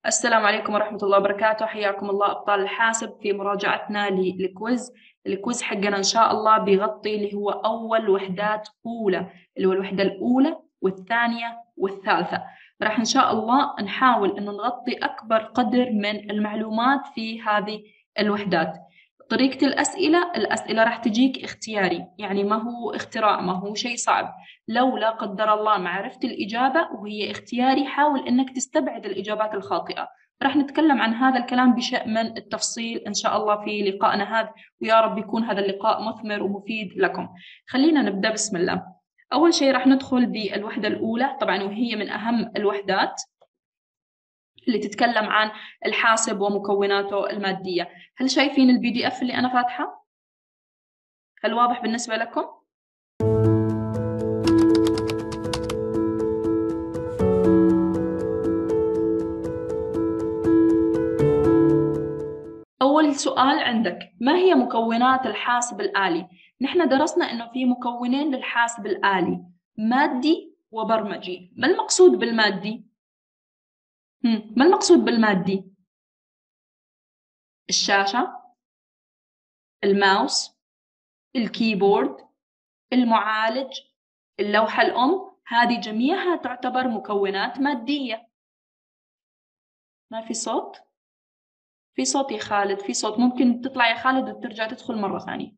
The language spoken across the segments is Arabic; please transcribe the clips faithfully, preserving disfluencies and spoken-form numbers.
السلام عليكم ورحمة الله وبركاته، حياكم الله أبطال الحاسب في مراجعتنا للكويز. الكويز حقنا إن شاء الله بيغطي اللي هو أول وحدات أولى، اللي هو الوحدة الأولى والثانية والثالثة. راح إن شاء الله نحاول إنه نغطي أكبر قدر من المعلومات في هذه الوحدات. طريقة الأسئلة الأسئلة راح تجيك اختياري، يعني ما هو اختراع، ما هو شيء صعب. لو لا قدر الله ما عرفت الإجابة وهي اختياري، حاول إنك تستبعد الإجابات الخاطئة. راح نتكلم عن هذا الكلام بشيء من التفصيل إن شاء الله في لقائنا هذا، ويا رب يكون هذا اللقاء مثمر ومفيد لكم. خلينا نبدأ بسم الله. أول شيء راح ندخل بالوحدة الأولى طبعا، وهي من أهم الوحدات اللي تتكلم عن الحاسب ومكوناته المادية. هل شايفين البي دي إف اللي أنا فاتحة؟ هل واضح بالنسبة لكم؟ أول سؤال عندك، ما هي مكونات الحاسب الآلي؟ نحن درسنا إنه في مكونين للحاسب الآلي، مادي وبرمجي. ما المقصود بالمادي؟ هم. ما المقصود بالمادي؟ الشاشة، الماوس، الكيبورد، المعالج، اللوحة الأم، هذه جميعها تعتبر مكونات مادية. ما في صوت؟ في صوت يا خالد، في صوت. ممكن تطلع يا خالد وترجع تدخل مرة ثانية.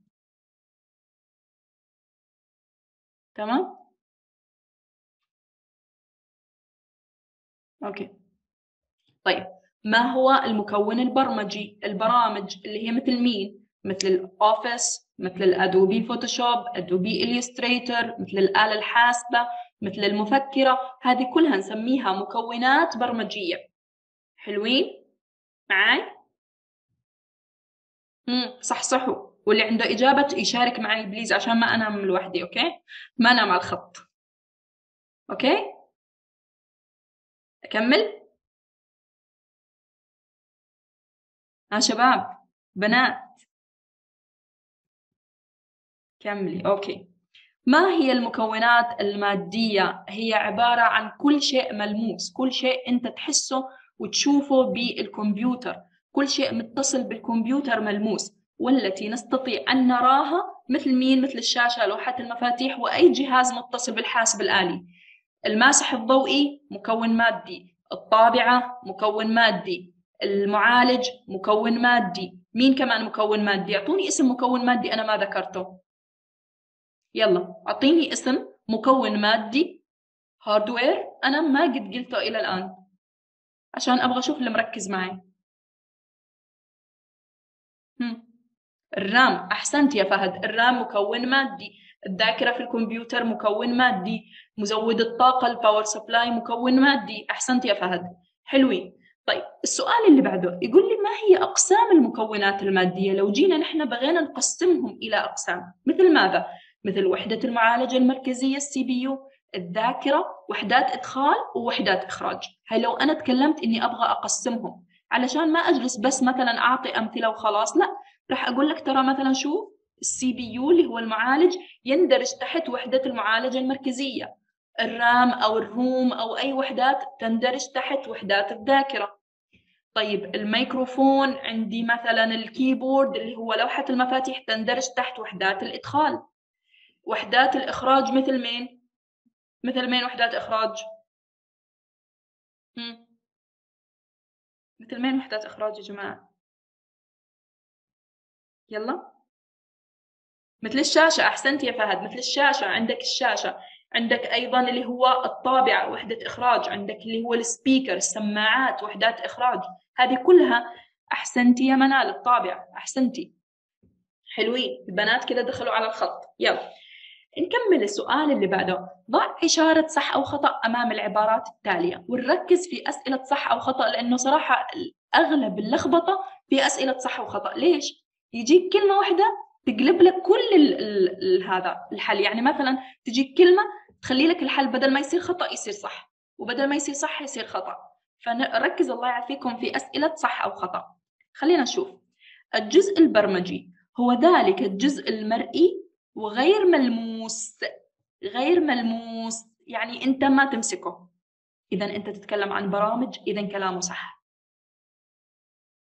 تمام؟ أوكي. طيب، ما هو المكون البرمجي؟ البرامج اللي هي مثل مين؟ مثل الأوفيس، مثل الأدوبي فوتوشوب، أدوبي إليستريتور، مثل الآلة الحاسبة، مثل المفكرة. هذه كلها نسميها مكونات برمجية. حلوين؟ معاي؟ امم صحصحوا، واللي عنده إجابة يشارك معي بليز عشان ما أنام لوحدي. أوكي؟ ما أنام على الخط. أوكي؟ أكمل؟ ها شباب، بنات، كملي. أوكي. ما هي المكونات المادية؟ هي عبارة عن كل شيء ملموس، كل شيء أنت تحسه وتشوفه بالكمبيوتر، كل شيء متصل بالكمبيوتر ملموس، والتي نستطيع أن نراها. مثل مين؟ مثل الشاشة، لوحة المفاتيح، وأي جهاز متصل بالحاسب الآلي. الماسح الضوئي مكون مادي، الطابعة مكون مادي، المعالج مكون مادي. مين كمان مكون مادي؟ أعطوني اسم مكون مادي أنا ما ذكرته. يلا أعطيني اسم مكون مادي هاردوير أنا ما قد قلته إلى الآن، عشان أبغى أشوف اللي مركز معي. هم. الرام، أحسنت يا فهد، الرام مكون مادي. الذاكرة في الكمبيوتر مكون مادي. مزود الطاقة الباور سبلاي مكون مادي. أحسنت يا فهد، حلوين. طيب السؤال اللي بعده يقول لي ما هي أقسام المكونات المادية؟ لو جينا نحن بغينا نقسمهم إلى أقسام، مثل ماذا؟ مثل وحدة المعالجة المركزية السي بي يو، الذاكرة، وحدات إدخال ووحدات إخراج. هاي لو أنا تكلمت إني أبغى أقسمهم، علشان ما أجلس بس مثلا أعطي أمثلة وخلاص، لا، راح أقول لك ترى مثلا شوف، السي بي يو اللي هو المعالج يندرج تحت وحدة المعالجة المركزية. الرام أو الروم أو أي وحدات تندرج تحت وحدات الذاكرة. طيب الميكروفون عندي مثلا، الكيبورد اللي هو لوحة المفاتيح تندرج تحت وحدات الإدخال. وحدات الإخراج مثل مين؟ مثل مين وحدات إخراج؟ هم. مثل مين وحدات إخراج يا جماعة؟ يلا. مثل الشاشة، أحسنت يا فهد، مثل الشاشة. عندك الشاشة، عندك أيضا اللي هو الطابعة وحدة إخراج، عندك اللي هو السبيكر، السماعات وحدات إخراج. هذه كلها. أحسنتي يا منال، الطابعة، أحسنتي. حلوين، البنات كده دخلوا على الخط. يلا نكمل السؤال اللي بعده. ضع إشارة صح أو خطأ أمام العبارات التالية، ونركز في أسئلة صح أو خطأ، لأنه صراحة أغلب اللخبطة في أسئلة صح وخطأ. ليش؟ يجيك كلمة واحدة تقلب لك كل ال ال ال هذا الحل. يعني مثلا تجيك كلمة تخلي لك الحل بدل ما يصير خطأ يصير صح، وبدل ما يصير صح يصير خطأ. فنركز الله يعافيكم في أسئلة صح أو خطأ. خلينا نشوف. الجزء البرمجي هو ذلك الجزء المرئي وغير ملموس. غير ملموس يعني أنت ما تمسكه. إذا أنت تتكلم عن برامج، إذا كلامه صح.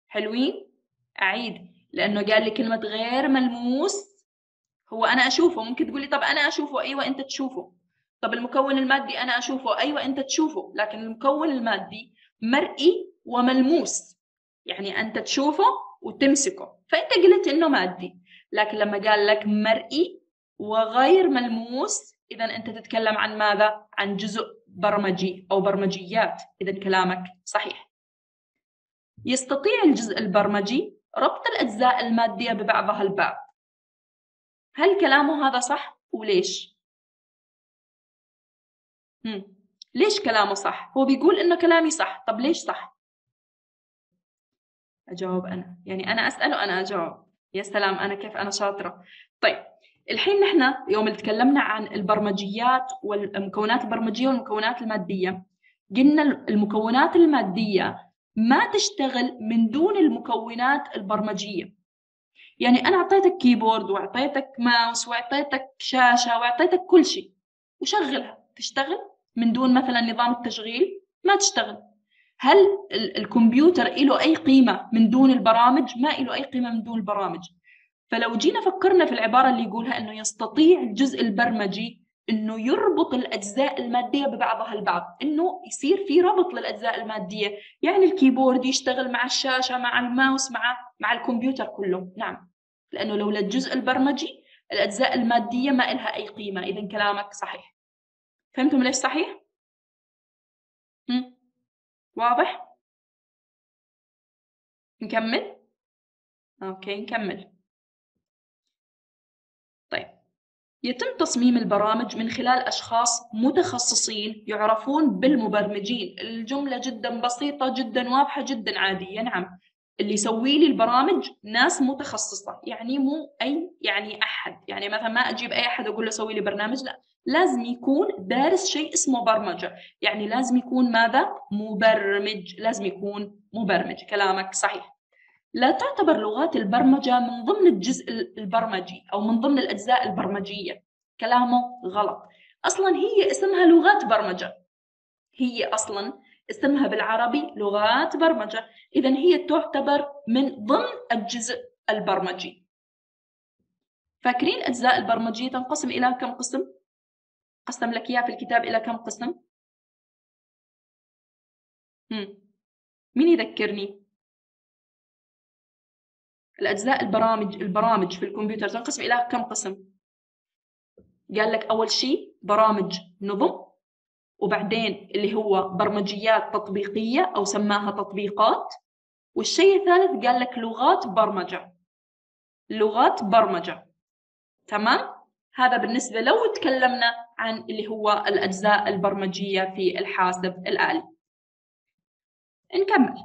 حلوين؟ أعيد، لأنه قال لي كلمة غير ملموس. هو أنا أشوفه، ممكن تقولي طب أنا أشوفه، أيوة أنت تشوفه. طب المكون المادي أنا أشوفه، أيوة أنت تشوفه، لكن المكون المادي مرئي وملموس، يعني أنت تشوفه وتمسكه، فأنت قلت إنه مادي. لكن لما قال لك مرئي وغير ملموس، إذا أنت تتكلم عن ماذا؟ عن جزء برمجي أو برمجيات، إذا كلامك صحيح. يستطيع الجزء البرمجي ربط الأجزاء المادية ببعضها البعض. هل كلامه هذا صح وليش؟ هم. ليش كلامه صح؟ هو بيقول إنه كلامي صح، طب ليش صح؟ أجاوب أنا، يعني أنا أسأل وأنا أجاوب. يا سلام، أنا كيف أنا شاطرة. طيب الحين نحن يوم اللي تكلمنا عن البرمجيات والمكونات البرمجية والمكونات المادية، قلنا المكونات المادية ما تشتغل من دون المكونات البرمجية. يعني أنا أعطيتك كيبورد وأعطيتك ماوس وأعطيتك شاشة وأعطيتك كل شيء وشغلها، تشتغل من دون مثلا نظام التشغيل؟ ما تشتغل. هل الكمبيوتر له أي قيمة من دون البرامج؟ ما له أي قيمة من دون البرامج. فلو جينا فكرنا في العبارة اللي يقولها إنه يستطيع الجزء البرمجي إنه يربط الأجزاء المادية ببعضها البعض، إنه يصير في ربط للأجزاء المادية، يعني الكيبورد يشتغل مع الشاشة مع الماوس مع مع الكمبيوتر كله. نعم، لأنه لولا الجزء البرمجي الأجزاء المادية ما إلها أي قيمة. إذا كلامك صحيح. فهمتم ليش صحيح؟ هم؟ واضح؟ نكمل؟ أوكي نكمل. طيب، يتم تصميم البرامج من خلال أشخاص متخصصين يعرفون بالمبرمجين. الجملة جدا بسيطة جدا واضحة جدا عادية. نعم، اللي يسوي لي البرامج ناس متخصصة، يعني مو أي يعني أحد، يعني مثلا ما أجيب أي أحد أقول له سوي لي برنامج، لا، لازم يكون دارس شيء اسمه برمجة، يعني لازم يكون ماذا؟ مبرمج، لازم يكون مبرمج. كلامك صحيح. لا تعتبر لغات البرمجة من ضمن الجزء البرمجي أو من ضمن الأجزاء البرمجية. كلامه غلط. أصلا هي اسمها لغات برمجة، هي أصلا اسمها بالعربي لغات برمجة، إذا هي تعتبر من ضمن الجزء البرمجي. فاكرين الأجزاء البرمجية تنقسم إلى كم قسم؟ قسم لك إياه في الكتاب إلى كم قسم؟ هم. مين يذكرني؟ الأجزاء البرامج البرامج في الكمبيوتر تنقسم إلى كم قسم؟ قال لك أول شيء برامج نظم، وبعدين اللي هو برمجيات تطبيقية أو سماها تطبيقات، والشيء الثالث قال لك لغات برمجة. لغات برمجة، تمام؟ هذا بالنسبة لو تكلمنا عن اللي هو الأجزاء البرمجية في الحاسب الآلي. نكمل.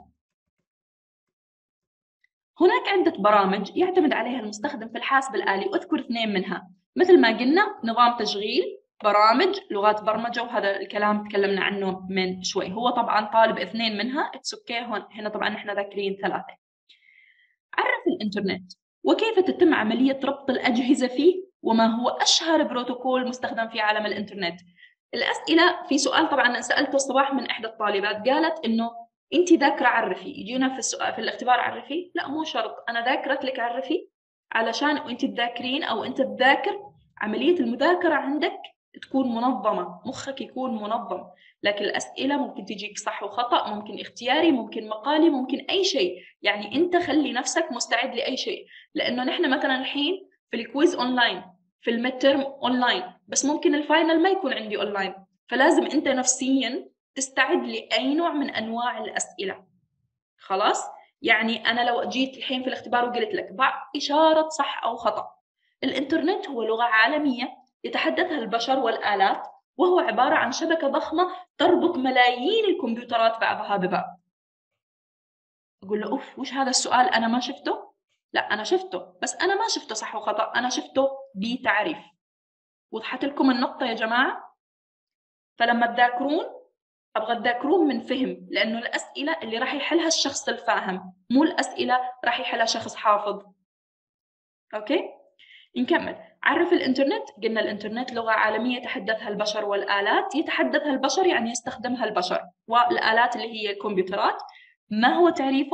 هناك عدة برامج يعتمد عليها المستخدم في الحاسب الآلي، أذكر اثنين منها. مثل ما قلنا نظام تشغيل، برامج، لغات برمجة، وهذا الكلام تكلمنا عنه من شوي. هو طبعا طالب اثنين منها، اتس اوكي، هون هنا طبعا احنا ذاكرين ثلاثة. عرف الإنترنت وكيف تتم عملية ربط الأجهزة فيه، وما هو أشهر بروتوكول مستخدم في عالم الإنترنت. الأسئلة في سؤال طبعا أنا سألته الصباح من إحدى الطالبات، قالت إنه أنت ذاكرة عرفي، يجينا في السؤال في الاختبار عرفي. لا مو شرط أنا ذاكرت لك عرفي، علشان وأنت تذاكرين أو أنت تذاكر عملية المذاكرة عندك تكون منظمة، مخك يكون منظم. لكن الأسئلة ممكن تجيك صح وخطأ، ممكن اختياري، ممكن مقالي، ممكن أي شيء، يعني أنت خلي نفسك مستعد لأي شيء. لأنه نحن مثلا الحين في الكويز أونلاين، في الميدترم أونلاين، بس ممكن الفاينل ما يكون عندي أونلاين، فلازم أنت نفسيا تستعد لأي نوع من أنواع الأسئلة. خلاص؟ يعني أنا لو جيت الحين في الاختبار وقلت لك ضع إشارة صح أو خطأ. الإنترنت هو لغة عالمية يتحدثها البشر والآلات، وهو عبارة عن شبكة ضخمة تربط ملايين الكمبيوترات بعضها ببعض. أقول له أوف، وش هذا السؤال؟ أنا ما شفته؟ لا أنا شفته، بس أنا ما شفته صح وخطأ، أنا شفته بتعريف. وضحت لكم النقطة يا جماعة؟ فلما تذاكرون أبغى تذاكرون من فهم، لأنه الأسئلة اللي راح يحلها الشخص الفاهم، مو الأسئلة راح يحلها شخص حافظ. أوكي؟ نكمل. عرف الإنترنت. قلنا الإنترنت لغة عالمية يتحدثها البشر والآلات. يتحدثها البشر يعني يستخدمها البشر، والآلات اللي هي الكمبيوترات. ما هو تعريفه؟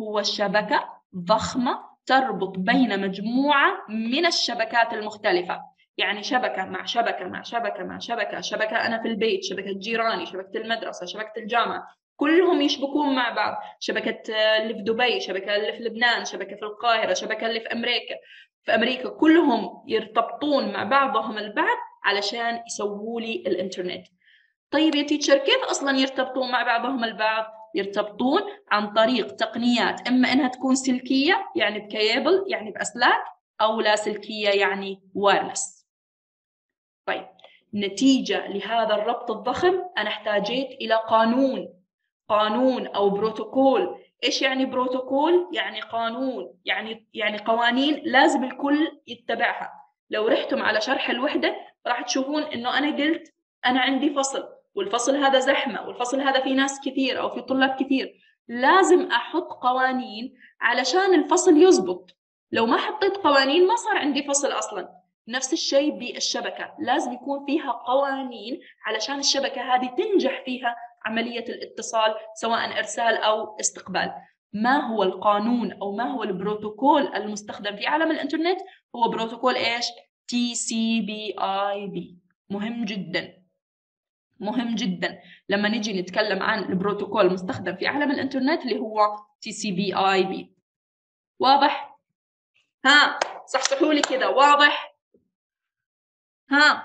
هو شبكة ضخمة تربط بين مجموعة من الشبكات المختلفة. يعني شبكة مع شبكة مع شبكة مع شبكة، شبكة أنا في البيت، شبكة جيراني، شبكة المدرسة، شبكة الجامعة، كلهم يشبكون مع بعض. شبكة اللي في دبي، شبكة اللي في لبنان، شبكة في القاهرة، شبكة اللي في أمريكا في أمريكا كلهم يرتبطون مع بعضهم البعض علشان يسووا لي الإنترنت. طيب يا تيتشر كيف أصلا يرتبطون مع بعضهم البعض؟ يرتبطون عن طريق تقنيات، إما إنها تكون سلكية يعني بكيبل يعني بأسلاك، أو لا سلكية يعني وايرلس. طيب نتيجة لهذا الربط الضخم أنا احتاجيت إلى قانون قانون أو بروتوكول. إيش يعني بروتوكول؟ يعني قانون، يعني يعني قوانين لازم الكل يتبعها. لو رحتم على شرح الوحدة راح تشوفون إنه أنا قلت أنا عندي فصل، والفصل هذا زحمة، والفصل هذا فيه ناس كثير أو فيه طلاب كثير، لازم أحط قوانين علشان الفصل يزبط. لو ما حطيت قوانين ما صار عندي فصل أصلاً. نفس الشيء بالشبكة، لازم يكون فيها قوانين علشان الشبكة هذه تنجح فيها عملية الاتصال سواء إرسال أو استقبال. ما هو القانون أو ما هو البروتوكول المستخدم في عالم الإنترنت؟ هو بروتوكول إيش؟ تي سي بي آي بي. مهم جدا مهم جدا لما نجي نتكلم عن البروتوكول المستخدم في عالم الإنترنت اللي هو تي سي بي آي بي. واضح؟ ها صحصحوا لي كده، واضح؟ ها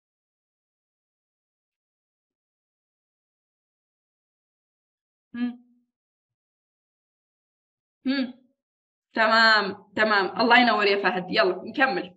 هم هم تمام تمام، الله ينور يا فهد. يلا نكمل.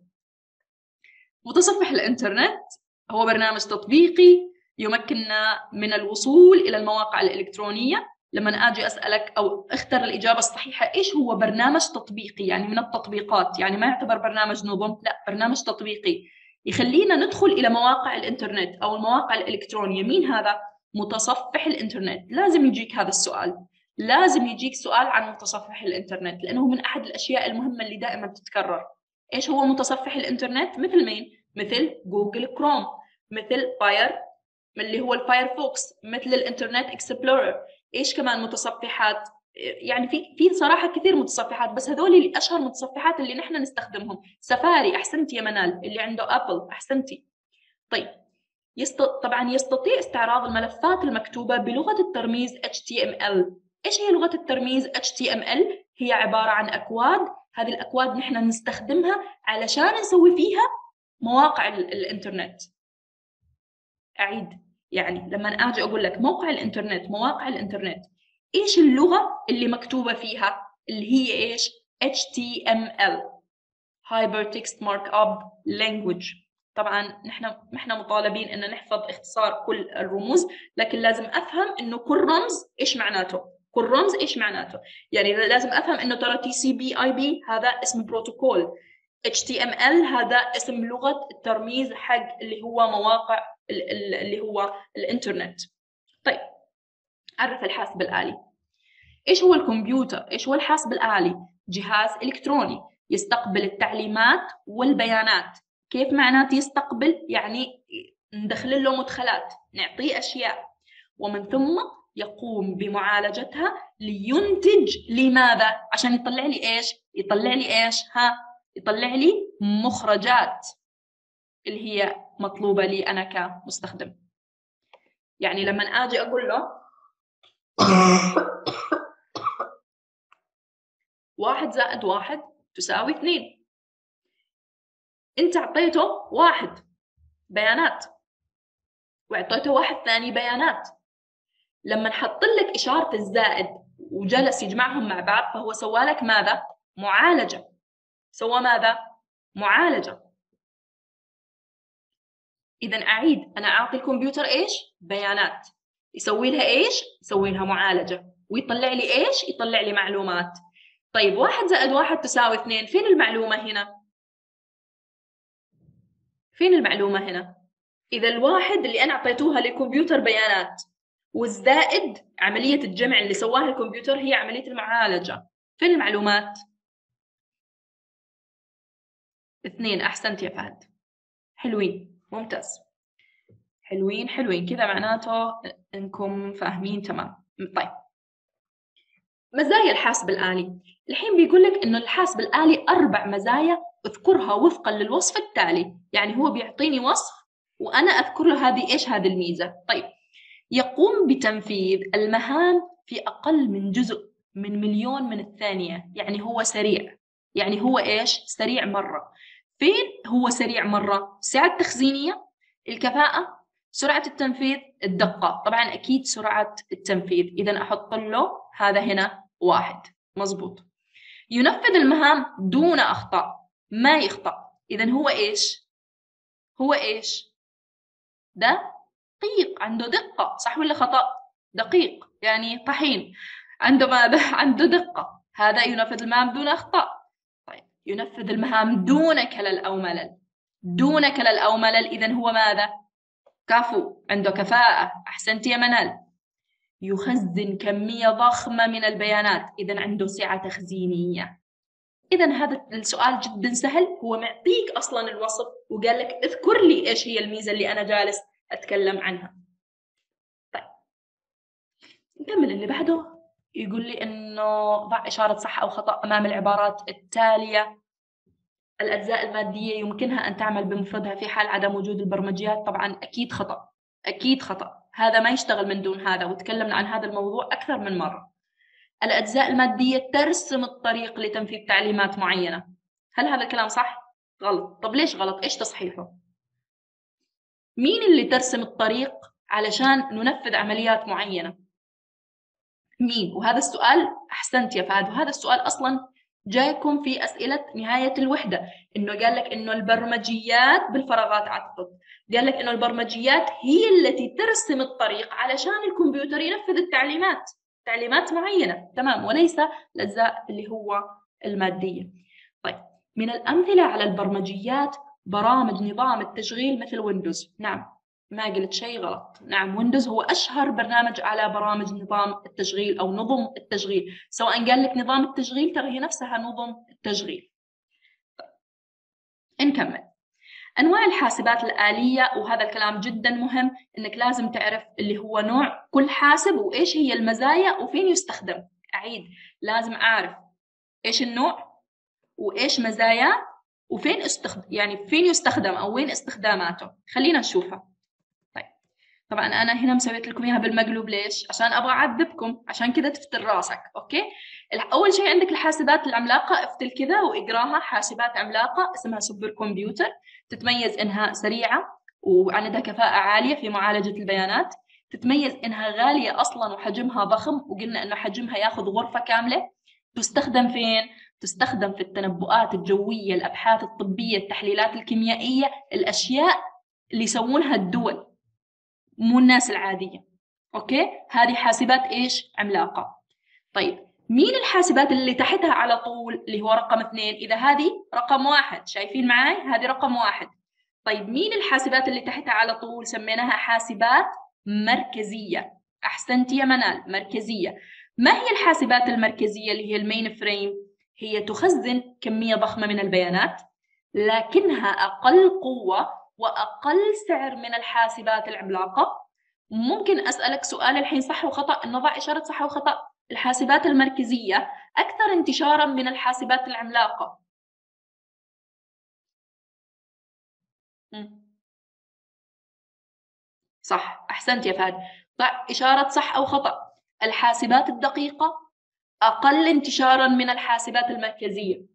متصفح الإنترنت هو برنامج تطبيقي يمكننا من الوصول إلى المواقع الإلكترونية. لما أجي أسألك أو اختر الإجابة الصحيحة، إيش هو برنامج تطبيقي؟ يعني من التطبيقات، يعني ما يعتبر برنامج نظم، لا برنامج تطبيقي يخلينا ندخل إلى مواقع الإنترنت أو المواقع الإلكترونية. مين هذا؟ متصفح الإنترنت. لازم يجيك هذا السؤال، لازم يجيك سؤال عن متصفح الإنترنت، لأنه من أحد الأشياء المهمة اللي دائما تتكرر. إيش هو متصفح الإنترنت؟ مثل مين؟ مثل جوجل كروم، مثل فاير اللي هو الفايرفوكس، مثل الإنترنت إكسبلورر. إيش كمان متصفحات؟ يعني في في صراحة كثير متصفحات، بس هذول الأشهر متصفحات اللي نحن نستخدمهم. سفاري، أحسنتي يا منال، اللي عنده أبل، أحسنتي. طيب يست... طبعا يستطيع استعراض الملفات المكتوبة بلغة الترميز إتش تي إم إل. إيش هي لغة الترميز إتش تي إم إل؟ هي عبارة عن أكواد. هذه الأكواد نحن نستخدمها علشان نسوي فيها مواقع الإنترنت. أعيد، يعني لما أجي أقول لك موقع الإنترنت، مواقع الإنترنت، إيش اللغة اللي مكتوبة فيها؟ اللي هي إيش؟ إتش تي إم إل Hypertext Markup Language. طبعا نحن نحن مطالبين ان نحفظ اختصار كل الرموز، لكن لازم افهم انه كل رمز ايش معناته، كل رمز ايش معناته. يعني لازم افهم انه ترى تي سي بي اي بي هذا اسم بروتوكول، إتش تي إم إل هذا اسم لغة الترميز حق اللي هو مواقع اللي هو الانترنت. طيب عرف الحاسب الآلي. ايش هو الكمبيوتر؟ ايش هو الحاسب الآلي؟ جهاز إلكتروني يستقبل التعليمات والبيانات. كيف معنات يستقبل؟ يعني ندخل له مدخلات، نعطيه أشياء، ومن ثم يقوم بمعالجتها لينتج لماذا؟ عشان يطلع لي إيش؟ يطلع لي إيش؟ ها؟ يطلع لي مخرجات اللي هي مطلوبة لي أنا كمستخدم. يعني لما أجي أقول له واحد زائد واحد تساوي اثنين، أنت أعطيته واحد بيانات وأعطيته واحد ثاني بيانات. لما نحط لك إشارة الزائد وجلس يجمعهم مع بعض فهو سوى لك ماذا؟ معالجة. سوى ماذا؟ معالجة. إذا أعيد، أنا أعطي الكمبيوتر إيش؟ بيانات. يسوي لها إيش؟ يسوي لها معالجة، ويطلع لي إيش؟ يطلع لي معلومات. طيب واحد زائد واحد تساوي اثنين، فين المعلومة هنا؟ فين المعلومة هنا؟ إذا الواحد اللي أنا أعطيتوها للكمبيوتر بيانات، والزائد عملية الجمع اللي سواها الكمبيوتر هي عملية المعالجة، فين المعلومات؟ اثنين، أحسنت يا فهد. حلوين، ممتاز. حلوين حلوين كذا، معناته إنكم فاهمين تمام. طيب مزايا الحاسب الآلي. الحين بيقول لك إنه الحاسب الآلي أربع مزايا اذكرها وفقا للوصف التالي، يعني هو بيعطيني وصف وأنا أذكر له هذه إيش هذه الميزة. طيب، يقوم بتنفيذ المهام في أقل من جزء من مليون من الثانية، يعني هو سريع. يعني هو إيش؟ سريع مرة. فين هو سريع مرة؟ السعة التخزينية، الكفاءة، سرعة التنفيذ، الدقة. طبعا أكيد سرعة التنفيذ، إذا أحط له هذا هنا واحد. مظبوط. ينفذ المهام دون أخطاء، ما يخطأ. إذا هو إيش؟ هو إيش؟ دقيق، عنده دقة، صح ولا خطأ؟ دقيق يعني طحين، عنده ماذا؟ عنده دقة. هذا ينفذ المهام دون أخطاء. طيب، ينفذ المهام دون كلل أو ملل. دون كلل أو ملل، إذا هو ماذا؟ كفو، عنده كفاءة. أحسنت يا منال. يخزن كمية ضخمة من البيانات، إذا عنده سعة تخزينية. إذا هذا السؤال جدا سهل، هو معطيك أصلا الوصف وقال لك اذكر لي إيش هي الميزة اللي أنا جالس أتكلم عنها. طيب، نكمل اللي بعده. يقول لي إنه ضع إشارة صح أو خطأ أمام العبارات التالية. الأجزاء المادية يمكنها أن تعمل بمفردها في حال عدم وجود البرمجيات. طبعا أكيد خطأ، أكيد خطأ، هذا ما يشتغل من دون هذا، وتكلمنا عن هذا الموضوع أكثر من مرة. الأجزاء المادية ترسم الطريق لتنفيذ تعليمات معينة. هل هذا الكلام صح؟ غلط. طب ليش غلط؟ إيش تصحيحه؟ مين اللي ترسم الطريق علشان ننفذ عمليات معينة؟ مين؟ وهذا السؤال أحسنت يا فهد، وهذا السؤال أصلاً جايكم في أسئلة نهاية الوحدة، إنه قال لك إنه البرمجيات بالفراغات أعتقد، قال لك إنه البرمجيات هي التي ترسم الطريق علشان الكمبيوتر ينفذ التعليمات، تعليمات معينة، تمام، وليس الأجزاء اللي هو المادية. طيب، من الأمثلة على البرمجيات برامج نظام التشغيل مثل ويندوز. نعم، ما قلت شيء غلط. نعم، ويندوز هو أشهر برنامج على برامج نظام التشغيل أو نظم التشغيل، سواء قال لك نظام التشغيل ترى هي نفسها نظم التشغيل. نكمل. أنواع الحاسبات الآلية، وهذا الكلام جدا مهم، إنك لازم تعرف اللي هو نوع كل حاسب وإيش هي المزايا وفين يستخدم. أعيد، لازم أعرف إيش النوع وإيش مزاياه وفين استخدم، يعني فين يستخدم أو وين استخداماته. خلينا نشوفها. طيب، طبعا أنا هنا مسويت لكم إياها بالمقلوب. ليش؟ عشان أبغى أعذبكم، عشان كذا تفتل راسك. أوكي، أول شيء عندك الحاسبات العملاقة، افتل كذا واقراها. حاسبات عملاقة اسمها سوبر كمبيوتر، تتميز إنها سريعة وعندها كفاءة عالية في معالجة البيانات، تتميز إنها غالية أصلا وحجمها ضخم، وقلنا إنه حجمها ياخذ غرفة كاملة. تستخدم فين؟ تستخدم في التنبؤات الجوية، الأبحاث الطبية، التحليلات الكيميائية، الأشياء اللي يسوونها الدول مو الناس العادية. أوكي، هذه حاسبات إيش؟ عملاقة. طيب، مين الحاسبات اللي تحتها على طول اللي هو رقم اثنين؟ إذا هذه رقم واحد، شايفين معاي؟ هذه رقم واحد. طيب، مين الحاسبات اللي تحتها على طول؟ سميناها حاسبات مركزية. أحسنت يا منال، مركزية. ما هي الحاسبات المركزية اللي هي المين فريم؟ هي تخزن كمية ضخمة من البيانات، لكنها أقل قوة وأقل سعر من الحاسبات العملاقة. ممكن أسألك سؤال الحين صح وخطأ، نضع إشارة صح وخطأ. الحاسبات المركزية أكثر انتشاراً من الحاسبات العملاقة. صح، أحسنت يا فهد. ضع إشارة صح أو خطأ. الحاسبات الدقيقة أقل انتشاراً من الحاسبات المركزية.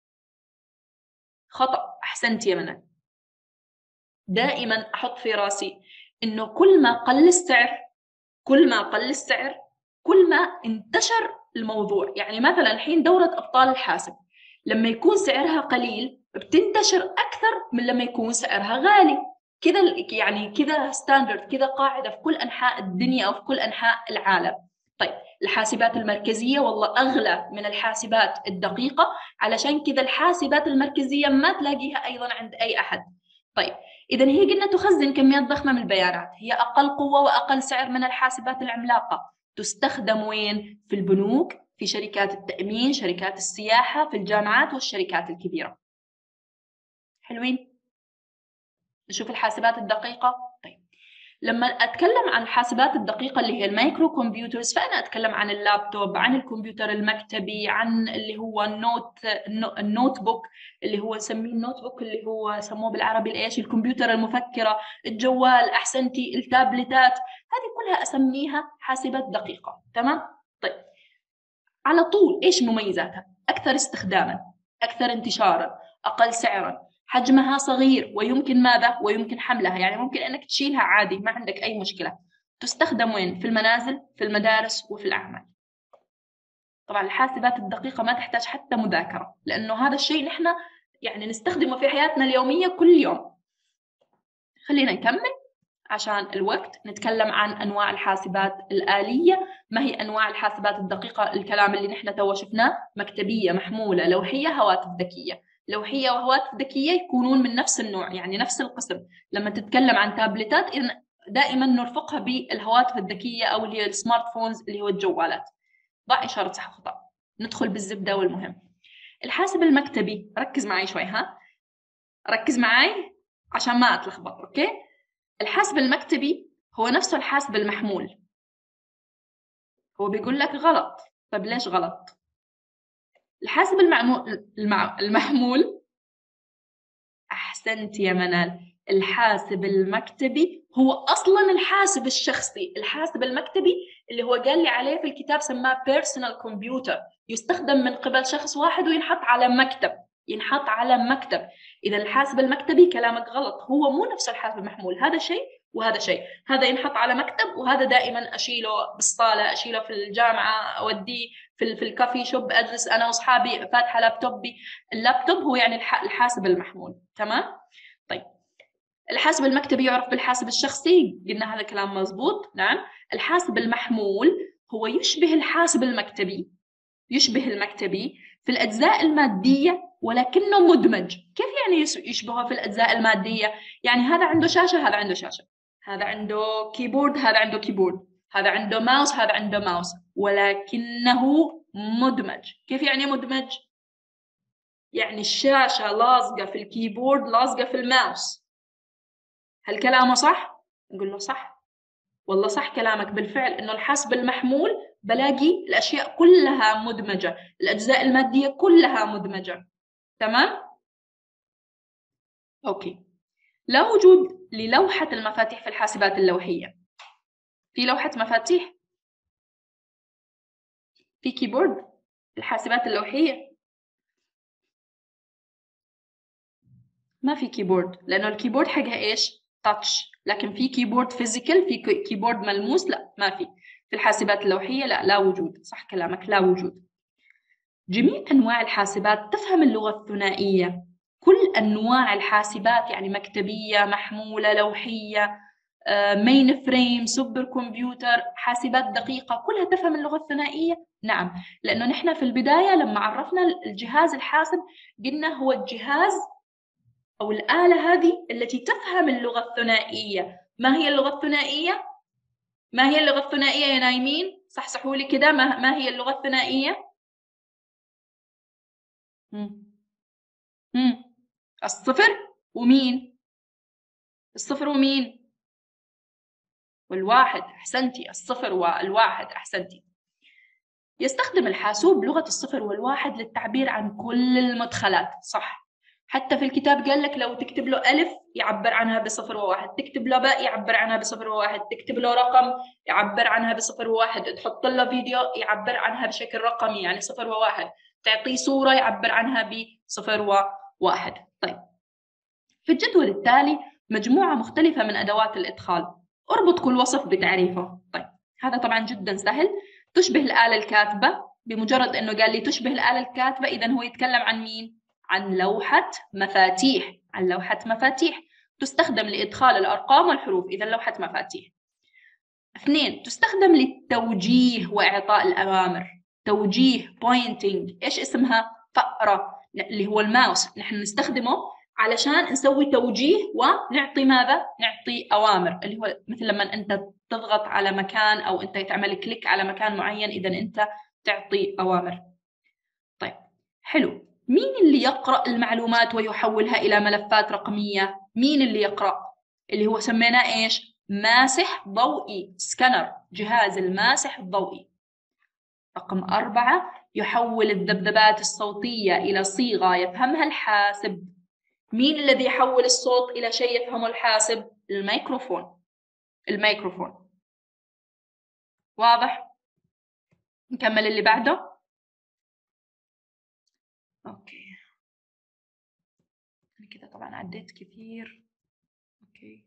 خطأ، أحسنت يا منى. دائماً أحط في راسي إنه كل ما قل السعر، كل ما قل السعر كل ما انتشر الموضوع. يعني مثلاً الحين دورة أبطال الحاسب لما يكون سعرها قليل بتنتشر أكثر من لما يكون سعرها غالي. كذا يعني كذا ستاندرد، كذا قاعدة في كل أنحاء الدنيا أو في كل أنحاء العالم. طيب، الحاسبات المركزية والله أغلى من الحاسبات الدقيقة، علشان كذا الحاسبات المركزية ما تلاقيها أيضا عند أي أحد. طيب، إذا هي قلنا تخزن كميات ضخمة من البيانات، هي أقل قوة وأقل سعر من الحاسبات العملاقة. تستخدم وين؟ في البنوك، في شركات التأمين، شركات السياحة، في الجامعات والشركات الكبيرة. حلوين؟ نشوف الحاسبات الدقيقة. طيب، لما أتكلم عن الحاسبات الدقيقة اللي هي المايكرو كمبيوترز، فأنا أتكلم عن اللابتوب، عن الكمبيوتر المكتبي، عن اللي هو النوت النوت بوك اللي هو نسميه النوت بوك اللي هو سموه بالعربي الإيش، الكمبيوتر المفكرة، الجوال، أحسنتي، التابلتات، هذه كلها أسميها حاسبات دقيقة. تمام؟ طيب، على طول إيش مميزاتها؟ أكثر استخداما، أكثر انتشارا، أقل سعرا، حجمها صغير ويمكن ماذا؟ ويمكن حملها، يعني ممكن أنك تشيلها عادي ما عندك أي مشكلة. تستخدم وين؟ في المنازل، في المدارس، وفي الأعمال. طبعا الحاسبات الدقيقة ما تحتاج حتى مذاكرة، لأنه هذا الشيء نحن يعني نستخدمه في حياتنا اليومية كل يوم. خلينا نكمل عشان الوقت. نتكلم عن أنواع الحاسبات الآلية. ما هي أنواع الحاسبات الدقيقة؟ الكلام اللي نحن توا شفناه: مكتبية، محمولة، لوحية، هواتف ذكية. لوحية وهواتف ذكية يكونون من نفس النوع، يعني نفس القسم. لما تتكلم عن تابلتات إذن دائما نرفقها بالهواتف الذكية أو اللي هي السمارت فونز اللي هو الجوالات. ضع إشارة صح وخطأ. ندخل بالزبدة والمهم. الحاسب المكتبي، ركز معي شوي، ها ركز معي عشان ما أتلخبط، أوكي؟ الحاسب المكتبي هو نفسه الحاسب المحمول. هو بيقول لك غلط. طب ليش غلط؟ الحاسب المعمول المع... المحمول، أحسنت يا منال، الحاسب المكتبي هو أصلاً الحاسب الشخصي. الحاسب المكتبي اللي هو قال لي عليه في الكتاب سماه personal computer، يستخدم من قبل شخص واحد وينحط على مكتب، ينحط على مكتب. إذا الحاسب المكتبي كلامك غلط، هو مو نفس الحاسب المحمول. هذا شيء وهذا شيء. هذا ينحط على مكتب، وهذا دائما أشيله بالصالة، أشيله في الجامعة، أوديه في في الكافي شوب، أجلس أنا وأصحابي فاتحة لابتوبي. اللابتوب هو يعني الحاسب المحمول. تمام؟ طيب، الحاسب المكتبي يعرف بالحاسب الشخصي، قلنا هذا كلام مزبوط. نعم. الحاسب المحمول هو يشبه الحاسب المكتبي، يشبه المكتبي في الأجزاء المادية ولكنه مدمج. كيف يعني يشبهه في الأجزاء المادية؟ يعني هذا عنده شاشة، هذا عنده شاشة، هذا عنده كيبورد، هذا عنده كيبورد، هذا عنده ماوس، هذا عنده ماوس، ولكنه مدمج. كيف يعني مدمج؟ يعني الشاشة لاصقة في الكيبورد، لاصقة في الماوس. هل كلامه صح؟ نقول له صح. والله صح كلامك بالفعل، إنه الحاسب المحمول بلاقي الأشياء كلها مدمجة، الأجزاء المادية كلها مدمجة. تمام؟ أوكي. لا وجود للوحة المفاتيح في الحاسبات اللوحية. في لوحة مفاتيح؟ في كيبورد الحاسبات اللوحية؟ ما في كيبورد، لأنه الكيبورد حقها إيش؟ تاتش. لكن في كيبورد فيزيكال، في كيبورد ملموس؟ لا، ما في. في الحاسبات اللوحية لا، لا وجود. صح كلامك، لا وجود. جميع أنواع الحاسبات تفهم اللغة الثنائية. كل أنواع الحاسبات يعني مكتبية، محمولة، لوحية، مين فريم، سوبر كمبيوتر، حاسبات دقيقة، كلها تفهم اللغة الثنائية. نعم، لأنه نحن في البداية لما عرفنا الجهاز الحاسب قلنا هو الجهاز أو الآلة هذه التي تفهم اللغة الثنائية. ما هي اللغة الثنائية؟ ما هي اللغة الثنائية يا نايمين؟ صحصحوا لي كده، ما, ما هي اللغة الثنائية؟ مم. مم. الصفر ومين؟ الصفر ومين؟ والواحد. أحسنتي، الصفر والواحد، أحسنتي. يستخدم الحاسوب لغة الصفر والواحد للتعبير عن كل المدخلات. صح. حتى في الكتاب قال لك لو تكتب له ألف يعبر عنها بصفر وواحد، تكتب له باء يعبر عنها بصفر وواحد، تكتب له رقم يعبر عنها بصفر وواحد، تحط له فيديو يعبر عنها بشكل رقمي يعني صفر وواحد، تعطيه صورة يعبر عنها بصفر وواحد. طيب، في الجدول التالي مجموعة مختلفة من أدوات الإدخال، اربط كل وصف بتعريفه. طيب، هذا طبعا جدا سهل. تشبه الآلة الكاتبة. بمجرد أنه قال لي تشبه الآلة الكاتبة، إذن هو يتكلم عن مين؟ عن لوحة مفاتيح. عن لوحة مفاتيح تستخدم لإدخال الأرقام والحروف، إذن لوحة مفاتيح. اثنين، تستخدم للتوجيه وإعطاء الأوامر. توجيه، pointing. إيش اسمها؟ فأرة، اللي هو الماوس. نحن نستخدمه علشان نسوي توجيه ونعطي ماذا؟ نعطي أوامر، اللي هو مثل لما أنت تضغط على مكان أو أنت تعمل كليك على مكان معين، إذا أنت تعطي أوامر. طيب، حلو. مين اللي يقرأ المعلومات ويحولها إلى ملفات رقمية؟ مين اللي يقرأ؟ اللي هو سميناه إيش؟ ماسح ضوئي، سكانر، جهاز الماسح الضوئي. رقم أربعة، يحول الذبذبات الصوتية إلى صيغة يفهمها الحاسب. مين الذي يحول الصوت إلى شيء يفهمه الحاسب؟ الميكروفون. الميكروفون. واضح؟ نكمل اللي بعده. أوكي، أنا كده طبعا عديت كثير. أوكي،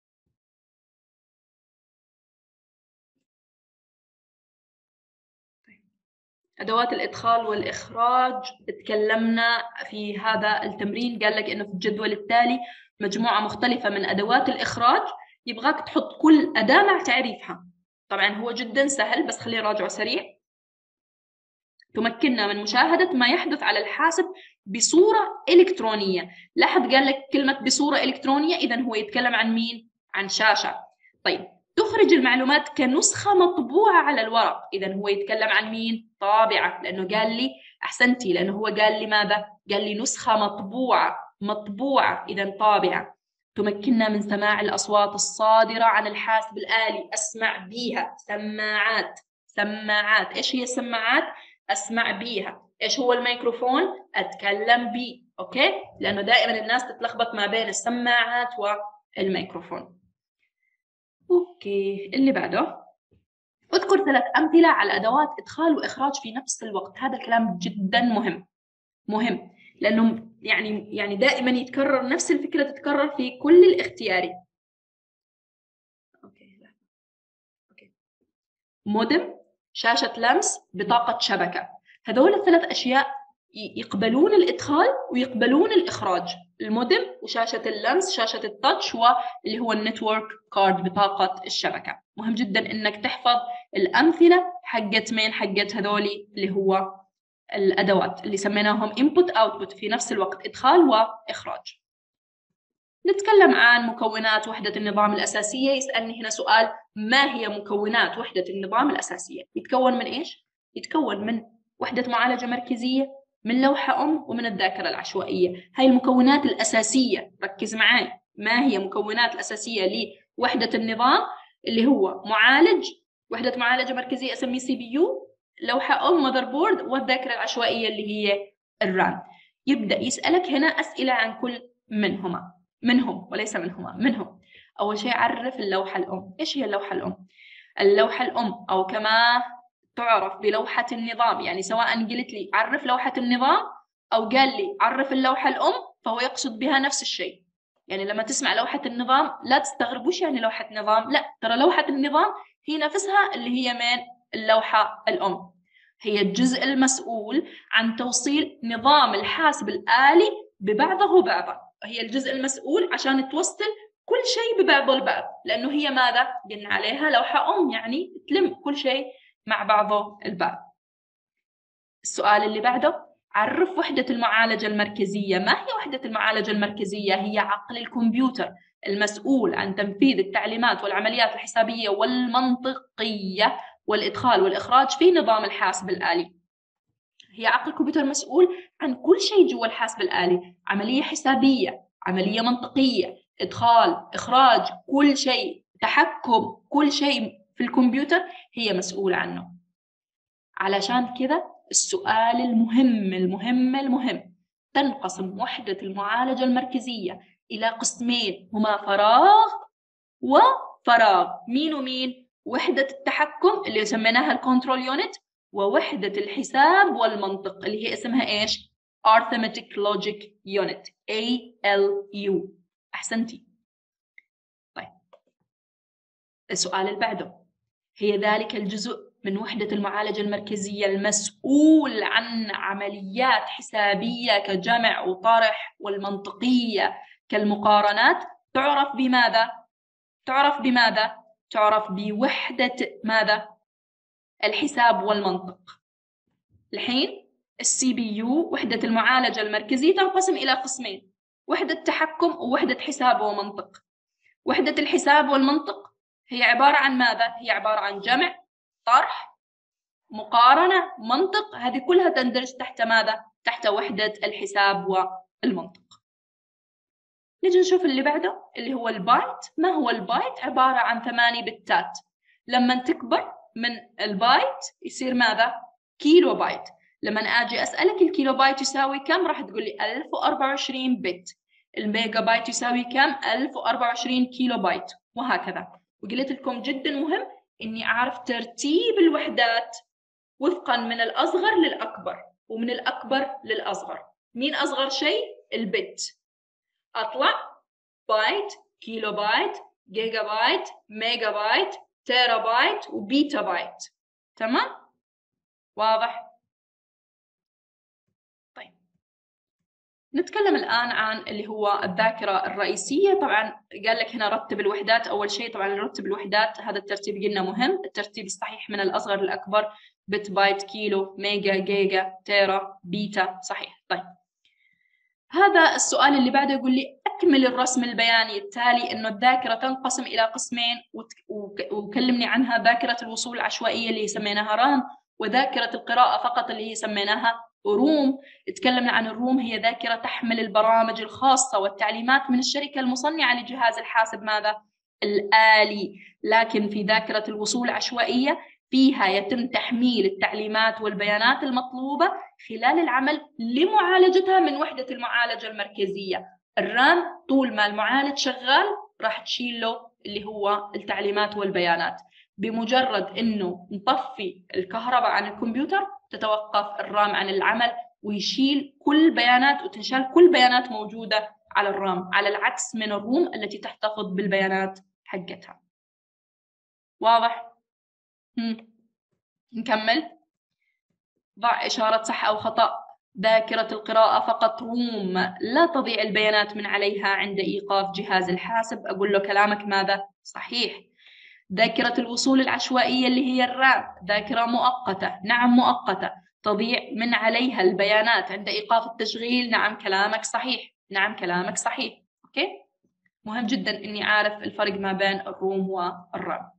طيب. أدوات الإدخال والإخراج تكلمنا في هذا التمرين، قال لك إنه في الجدول التالي مجموعة مختلفة من أدوات الإخراج، يبغاك تحط كل أداة مع تعريفها. طبعا هو جدا سهل، بس خلينا نراجعه سريع. تمكننا من مشاهدة ما يحدث على الحاسب بصورة إلكترونية. لاحظ قال لك كلمة بصورة إلكترونية، إذن هو يتكلم عن مين؟ عن شاشة. طيب، تخرج المعلومات كنسخة مطبوعة على الورق، إذن هو يتكلم عن مين؟ طابعة، لأنه قال لي أحسنتي، لأنه هو قال لي ماذا؟ قال لي نسخة مطبوعة، مطبوعة، إذن طابعة. تمكننا من سماع الأصوات الصادرة عن الحاسب الآلي، أسمع بيها. سماعات، سماعات. إيش هي السماعات؟ أسمع بيها. إيش هو الميكروفون؟ أتكلم بيه. أوكي؟ لأنه دائما الناس تتلخبط ما بين السماعات والميكروفون. أوكي، اللي بعده. اذكر ثلاث أمثلة على أدوات إدخال وإخراج في نفس الوقت. هذا الكلام جدا مهم، مهم، لأنه يعني يعني دائما يتكرر نفس الفكرة، تتكرر في كل الاختياري. أوكي، لا. أوكي. مودم، شاشة لمس، بطاقة شبكة. هذول الثلاث أشياء يقبلون الإدخال ويقبلون الإخراج. المودم وشاشة اللمس، شاشة التاتش، واللي هو النتورك كارد، بطاقة الشبكة. مهم جدا إنك تحفظ الأمثلة حقت مين؟ حقت هذولي اللي هو الأدوات اللي سميناهم input output، في نفس الوقت إدخال وإخراج. نتكلم عن مكونات وحدة النظام الأساسية. يسألني هنا سؤال: ما هي مكونات وحدة النظام الأساسية؟ يتكون من إيش؟ يتكون من وحدة معالجة مركزية، من لوحة أم، ومن الذاكرة العشوائية. هاي المكونات الأساسية، ركز معي. ما هي مكونات الأساسية لوحدة النظام؟ اللي هو معالج، وحدة معالجة مركزية أسميه سي بي يو، لوحة أم ماذر بورد، والذاكرة العشوائية اللي هي الرام. يبدأ يسألك هنا أسئلة عن كل منهما، منهم وليس منهما، منهم. أول شيء عرف اللوحة الأم. إيش هي اللوحة الأم؟ اللوحة الأم، أو كما تعرف بلوحة النظام، يعني سواء قلت لي عرف لوحة النظام أو قال لي عرف اللوحة الأم، فهو يقصد بها نفس الشيء. يعني لما تسمع لوحة النظام لا تستغرب وش يعني لوحة نظام، لا، ترى لوحة النظام هي نفسها اللي هي من اللوحة الأم. هي الجزء المسؤول عن توصيل نظام الحاسب الآلي ببعضه بعضا. هي الجزء المسؤول عشان توصل كل شيء ببعضه البعض، لأنه هي ماذا؟ قلنا عليها لوحة أم، يعني تلم كل شيء مع بعضه البعض. السؤال اللي بعده: عرف وحدة المعالجة المركزية. ما هي وحدة المعالجة المركزية؟ هي عقل الكمبيوتر المسؤول عن تنفيذ التعليمات والعمليات الحسابية والمنطقية والإدخال والإخراج في نظام الحاسب الآلي. هي عقل الكمبيوتر مسؤول عن كل شيء جوا الحاسب الآلي، عملية حسابية، عملية منطقية، إدخال، إخراج، كل شيء، تحكم، كل شيء في الكمبيوتر هي مسؤولة عنه. علشان كذا السؤال المهم المهم المهم: تنقسم وحدة المعالجة المركزية إلى قسمين، هما فراغ وفراغ. مين ومين؟ وحدة التحكم اللي سميناها الكنترول يونت، ووحدة الحساب والمنطق اللي هي اسمها إيش؟ Arithmetic Logic Unit، إيه إل يو. أحسنتي. طيب، السؤال اللي بعده: هي ذلك الجزء من وحدة المعالجة المركزية المسؤول عن عمليات حسابية كجمع وطرح، والمنطقية كالمقارنات، تعرف بماذا؟ تعرف بماذا؟ تعرف بوحدة ماذا؟ الحساب والمنطق. الحين السي بي يو، وحدة المعالجة المركزية، تنقسم إلى قسمين: وحدة تحكم ووحدة حساب ومنطق. وحدة الحساب والمنطق هي عبارة عن ماذا؟ هي عبارة عن جمع، طرح، مقارنة، منطق. هذه كلها تندرج تحت ماذا؟ تحت وحدة الحساب والمنطق. نجي نشوف اللي بعده اللي هو البايت. ما هو البايت؟ عبارة عن ثماني بتات. لما تكبر من البايت يصير ماذا؟ كيلو بايت. لما أجي أسألك الكيلو بايت يساوي كم؟ راح تقول لي ألف وأربعة وعشرين بت. الميجا بايت يساوي كم؟ ألف وأربعة وعشرين كيلو بايت، وهكذا. وقلت لكم جدا مهم إني أعرف ترتيب الوحدات وفقا من الأصغر للأكبر ومن الأكبر للأصغر. مين أصغر شيء؟ البت. أطلع بايت، كيلو بايت، جيجا بايت، ميجا بايت، تيرا بايت، وبيتا بايت. تمام؟ واضح؟ طيب نتكلم الآن عن اللي هو الذاكرة الرئيسية. طبعا قال لك هنا رتب الوحدات. أول شيء طبعا نرتب الوحدات، هذا الترتيب قلنا مهم، الترتيب الصحيح من الأصغر للأكبر، بت بايت كيلو ميجا جيجا تيرا بيتا. صحيح. طيب هذا السؤال اللي بعده يقول لي أكمل الرسم البياني التالي. إنه الذاكرة تنقسم إلى قسمين وكلمني عنها: ذاكرة الوصول العشوائية اللي سميناها رام، وذاكرة القراءة فقط اللي هي سميناها روم. تكلمنا عن الروم، هي ذاكرة تحمل البرامج الخاصة والتعليمات من الشركة المصنعة لجهاز الحاسب ماذا؟ الآلي. لكن في ذاكرة الوصول العشوائية فيها يتم تحميل التعليمات والبيانات المطلوبة خلال العمل لمعالجتها من وحدة المعالجة المركزية. الرام طول ما المعالج شغال راح تشيل له اللي هو التعليمات والبيانات. بمجرد انه نطفي الكهرباء عن الكمبيوتر تتوقف الرام عن العمل ويشيل كل بيانات وتنشال كل بيانات موجودة على الرام، على العكس من الروم التي تحتفظ بالبيانات حقتها. واضح؟ هم. نكمل. ضع إشارة صح أو خطأ. ذاكرة القراءة فقط روم، لا تضيع البيانات من عليها عند إيقاف جهاز الحاسب. أقول له كلامك ماذا؟ صحيح. ذاكرة الوصول العشوائية اللي هي الرام ذاكرة مؤقتة. نعم مؤقتة، تضيع من عليها البيانات عند إيقاف التشغيل. نعم كلامك صحيح. نعم كلامك صحيح. أوكي؟ مهم جدا إني أعرف الفرق ما بين الروم والرام.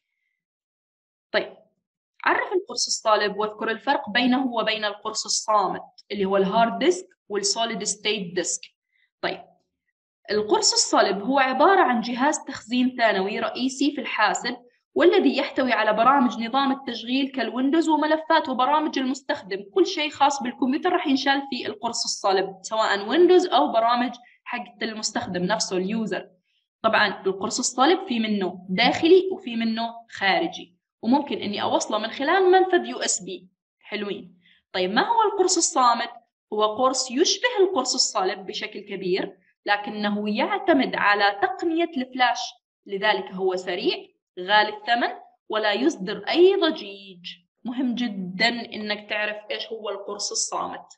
طيب عرف القرص الصلب واذكر الفرق بينه وبين القرص الصامت اللي هو الهارد ديسك والسوليد ستيت ديسك. طيب القرص الصلب هو عبارة عن جهاز تخزين ثانوي رئيسي في الحاسب، والذي يحتوي على برامج نظام التشغيل كالويندوز وملفات وبرامج المستخدم. كل شيء خاص بالكمبيوتر راح ينشال في القرص الصلب، سواء ويندوز أو برامج حق المستخدم نفسه اليوزر. طبعا القرص الصلب في منه داخلي وفي منه خارجي، وممكن اني اوصله من خلال منفذ يو اس بي. حلوين. طيب ما هو القرص الصامت؟ هو قرص يشبه القرص الصلب بشكل كبير، لكنه يعتمد على تقنية الفلاش، لذلك هو سريع غالي الثمن ولا يصدر أي ضجيج. مهم جدا إنك تعرف إيش هو القرص الصامت.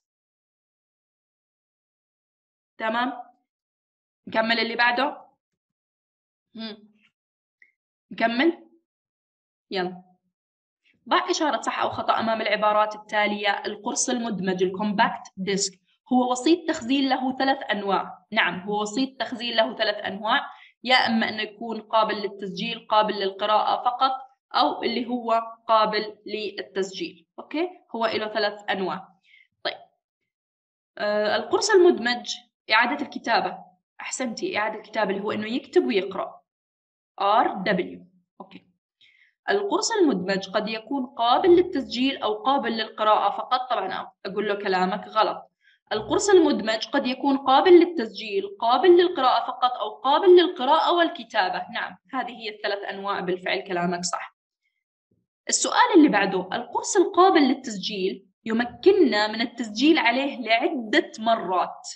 تمام؟ نكمل اللي بعده. مم. نكمل؟ يلا. ضع إشارة صح أو خطأ أمام العبارات التالية. القرص المدمج الكومباكت ديسك هو وسيط تخزين له ثلاث أنواع. نعم هو وسيط تخزين له ثلاث أنواع، يا إما أنه يكون قابل للتسجيل، قابل للقراءة فقط، أو اللي هو قابل للتسجيل. أوكي، هو له ثلاث أنواع. طيب آه القرص المدمج إعادة الكتابة. أحسنتي، إعادة الكتابة اللي هو إنه يكتب ويقرأ. آر دبليو. أوكي. القرص المدمج قد يكون قابل للتسجيل أو قابل للقراءة فقط. طبعا أقول له كلامك غلط. القرص المدمج قد يكون قابل للتسجيل، قابل للقراءة فقط، أو قابل للقراءة والكتابة. نعم هذه هي الثلاث أنواع بالفعل، كلامك صح. السؤال اللي بعده، القرص القابل للتسجيل يمكننا من التسجيل عليه لعدة مرات.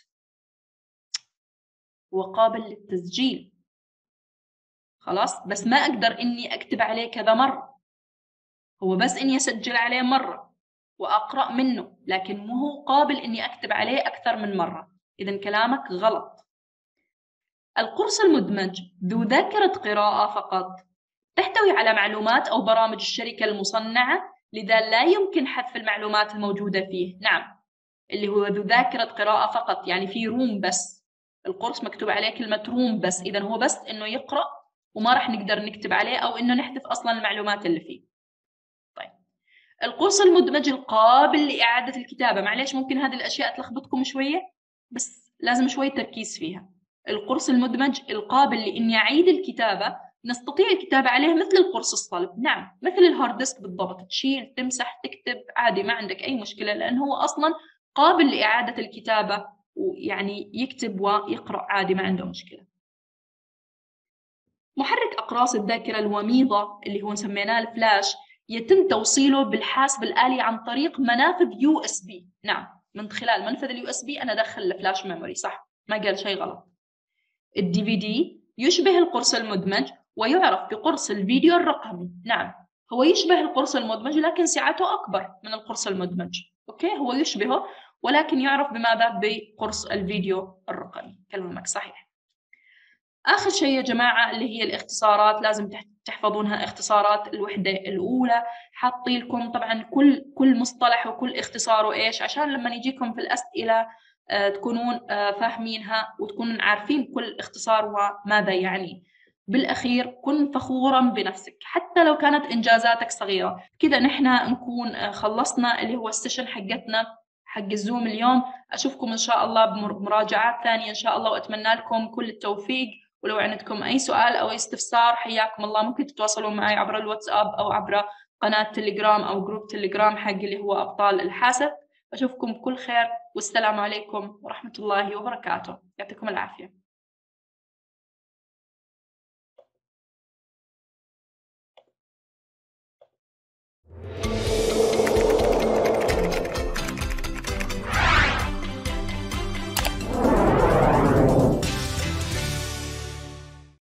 هو قابل للتسجيل خلاص، بس ما أقدر إني أكتب عليه كذا مرة، هو بس إني أسجل عليه مرة وأقرأ منه، لكن مو هو قابل إني أكتب عليه أكثر من مرة. إذن كلامك غلط. القرص المدمج ذو ذاكرة قراءة فقط، تحتوي على معلومات أو برامج الشركة المصنعة، لذا لا يمكن حذف المعلومات الموجودة فيه. نعم اللي هو ذو ذاكرة قراءة فقط، يعني في روم بس. القرص مكتوب عليه كلمة روم بس، إذن هو بس إنه يقرأ وما راح نقدر نكتب عليه أو إنه نحذف أصلا المعلومات اللي فيه. طيب القرص المدمج القابل لإعادة الكتابة. معليش ممكن هذه الأشياء تلخبطكم شوية، بس لازم شوية تركيز فيها. القرص المدمج القابل لإني أعيد الكتابة، نستطيع الكتابة عليه مثل القرص الصلب. نعم، مثل الهارد ديسك بالضبط، تشيل تمسح تكتب عادي، ما عندك أي مشكلة، لأنه هو أصلا قابل لإعادة الكتابة، ويعني يكتب ويقرأ عادي، ما عنده مشكلة. محرك أقراص الذاكرة الوميضة اللي هو سميناه الفلاش يتم توصيله بالحاسب الآلي عن طريق منافذ يو اس بي. نعم، من خلال منفذ اليو اس بي أنا أدخل الفلاش ميموري، صح، ما قال شيء غلط. الدي في دي يشبه القرص المدمج ويعرف بقرص الفيديو الرقمي. نعم، هو يشبه القرص المدمج لكن سعته أكبر من القرص المدمج. أوكي، هو يشبهه ولكن يعرف بماذا؟ بقرص الفيديو الرقمي. كلامك صحيح. آخر شيء يا جماعة اللي هي الاختصارات، لازم تحفظونها اختصارات الوحدة الأولى. حاطي لكم طبعا كل كل مصطلح وكل اختصاره إيش، عشان لما يجيكم في الأسئلة آه تكونون آه فاهمينها وتكونون عارفين كل اختصار وماذا يعني. بالأخير كن فخورا بنفسك حتى لو كانت إنجازاتك صغيرة. كذا نحن نكون آه خلصنا اللي هو السيشن حقتنا حق الزوم اليوم. أشوفكم إن شاء الله بمراجعات ثانية إن شاء الله، وأتمنى لكم كل التوفيق. ولو عندكم أي سؤال أو أي استفسار حياكم الله، ممكن تتواصلوا معي عبر الواتساب أو عبر قناة تليجرام أو جروب تليجرام حق اللي هو أبطال الحاسب. أشوفكم بكل خير، والسلام عليكم ورحمة الله وبركاته. يعطيكم العافية.